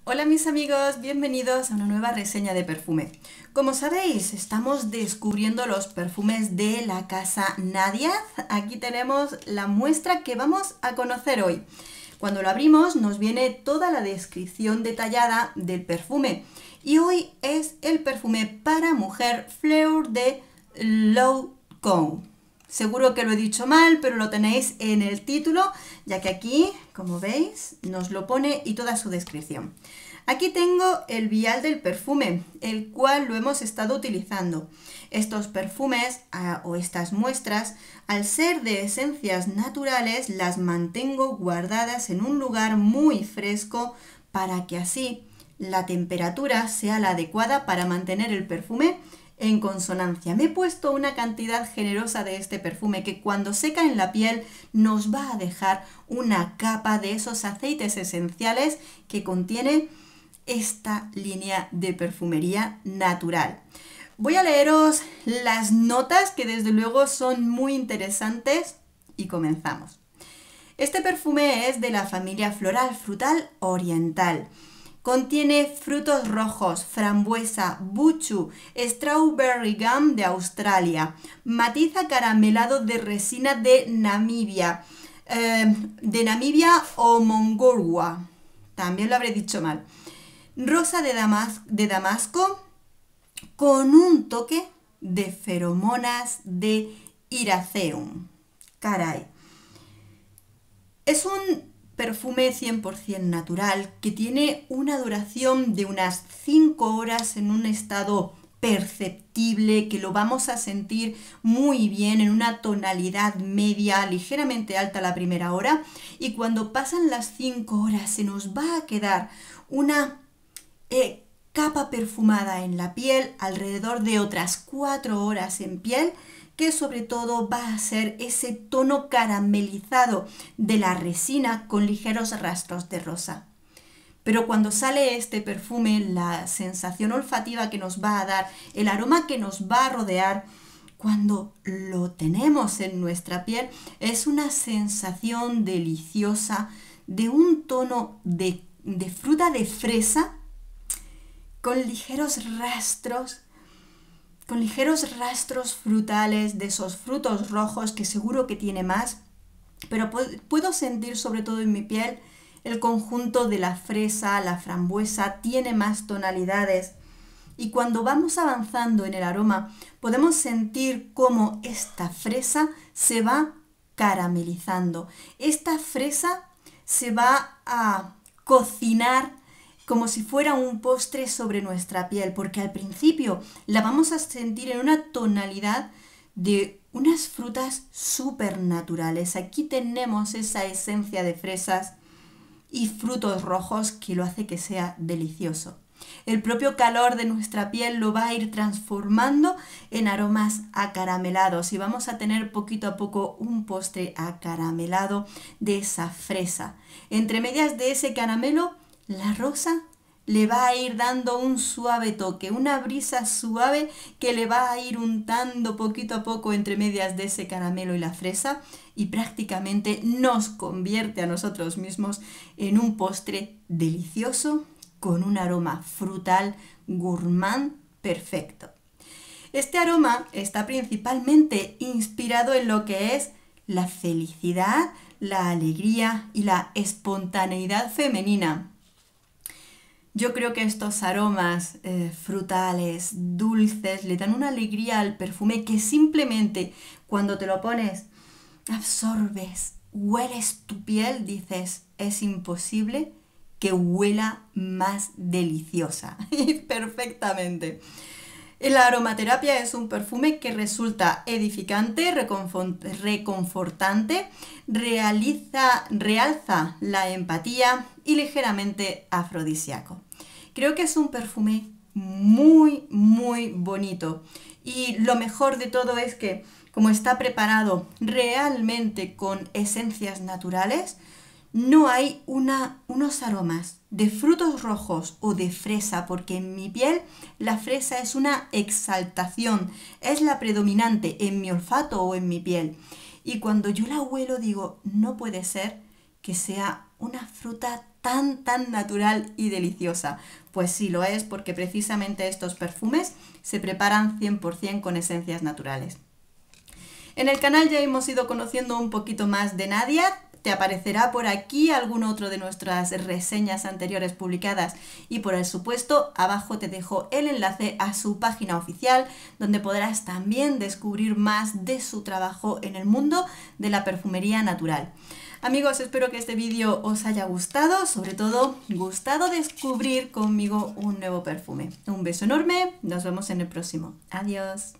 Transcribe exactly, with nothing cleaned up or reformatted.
Hola mis amigos, bienvenidos a una nueva reseña de perfume. Como sabéis, estamos descubriendo los perfumes de la casa Nadiad. Aquí tenemos la muestra que vamos a conocer hoy. Cuando lo abrimos nos viene toda la descripción detallada del perfume. Y hoy es el perfume para mujer Fleur de Lancôme. Seguro que lo he dicho mal, pero lo tenéis en el título, ya que aquí, como veis, nos lo pone y toda su descripción. Aquí tengo el vial del perfume, el cual lo hemos estado utilizando. Estos perfumes ah, o estas muestras, al ser de esencias naturales, las mantengo guardadas en un lugar muy fresco para que así la temperatura sea la adecuada para mantener el perfume en consonancia. Me he puesto una cantidad generosa de este perfume que cuando seca en la piel nos va a dejar una capa de esos aceites esenciales que contiene esta línea de perfumería natural. Voy a leeros las notas que desde luego son muy interesantes y comenzamos. Este perfume es de la familia floral frutal oriental. Contiene frutos rojos, frambuesa, buchu, strawberry gum de Australia, matiz acaramelado de resina de Namibia, eh, de Namibia o Mongolwa, también lo habré dicho mal, rosa de, Damas de Damasco, con un toque de feromonas de Iraceum. Caray. Es un perfume cien por cien natural que tiene una duración de unas cinco horas en un estado perceptible, que lo vamos a sentir muy bien en una tonalidad media, ligeramente alta la primera hora, y cuando pasan las cinco horas se nos va a quedar una eh, capa perfumada en la piel, alrededor de otras cuatro horas en piel, que sobre todo va a ser ese tono caramelizado de la resina con ligeros rastros de rosa. Pero cuando sale este perfume, la sensación olfativa que nos va a dar, el aroma que nos va a rodear, cuando lo tenemos en nuestra piel, es una sensación deliciosa de un tono de, de fruta de fresa con ligeros rastros con ligeros rastros frutales de esos frutos rojos que seguro que tiene más, pero puedo sentir sobre todo en mi piel el conjunto de la fresa, la frambuesa, tiene más tonalidades. Y cuando vamos avanzando en el aroma, podemos sentir cómo esta fresa se va caramelizando. Esta fresa se va a cocinar como si fuera un postre sobre nuestra piel, porque al principio la vamos a sentir en una tonalidad de unas frutas súper naturales. Aquí tenemos esa esencia de fresas y frutos rojos que lo hace que sea delicioso. El propio calor de nuestra piel lo va a ir transformando en aromas acaramelados y vamos a tener poquito a poco un postre acaramelado de esa fresa. Entre medias de ese caramelo, la rosa le va a ir dando un suave toque, una brisa suave que le va a ir untando poquito a poco entre medias de ese caramelo y la fresa y prácticamente nos convierte a nosotros mismos en un postre delicioso con un aroma frutal gourmand perfecto. Este aroma está principalmente inspirado en lo que es la felicidad, la alegría y la espontaneidad femenina. Yo creo que estos aromas eh, frutales, dulces, le dan una alegría al perfume que simplemente cuando te lo pones, absorbes, hueles tu piel, dices, es imposible que huela más deliciosa. Perfectamente. La aromaterapia es un perfume que resulta edificante, reconfortante, realiza, realza la empatía y ligeramente afrodisíaco. Creo que es un perfume muy, muy bonito. Y lo mejor de todo es que, como está preparado realmente con esencias naturales, no hay una, unos aromas de frutos rojos o de fresa, porque en mi piel la fresa es una exaltación, es la predominante en mi olfato o en mi piel. Y cuando yo la huelo digo, no puede ser que sea una fruta tan, tan natural y deliciosa. Pues sí, lo es, porque precisamente estos perfumes se preparan cien por cien con esencias naturales. En el canal ya hemos ido conociendo un poquito más de Nadia. Te aparecerá por aquí algún otro de nuestras reseñas anteriores publicadas y por el supuesto abajo te dejo el enlace a su página oficial donde podrás también descubrir más de su trabajo en el mundo de la perfumería natural. Amigos, espero que este vídeo os haya gustado, sobre todo gustado descubrir conmigo un nuevo perfume. Un beso enorme, nos vemos en el próximo. Adiós.